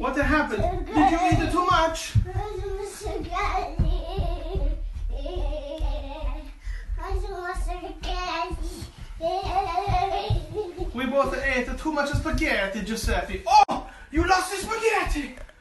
What happened? Did you eat it too much? We both ate too much spaghetti, Giuseppe. Oh, you lost the spaghetti!